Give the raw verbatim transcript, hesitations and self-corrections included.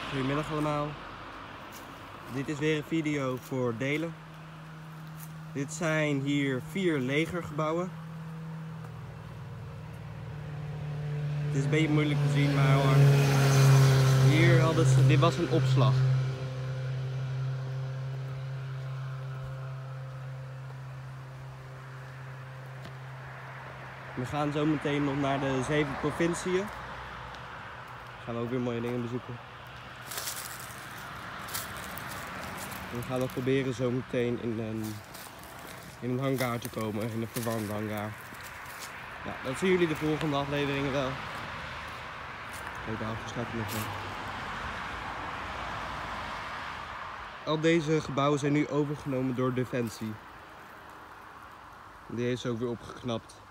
Goedemiddag allemaal. Dit is weer een video voor delen. Dit zijn hier vier legergebouwen. Het is een beetje moeilijk te zien, maar hoor. Hier hadden ze, dit was een opslag. We gaan zo meteen nog naar de zeven provinciën. Gaan we ook weer mooie dingen bezoeken. We gaan nog proberen zo meteen in een, in een hangar te komen, in een verwarmde hangar. Ja, dat zien jullie de volgende afleveringen wel. Kijk, daar staat er nog wel. Al deze gebouwen zijn nu overgenomen door Defensie. Die heeft ze ook weer opgeknapt.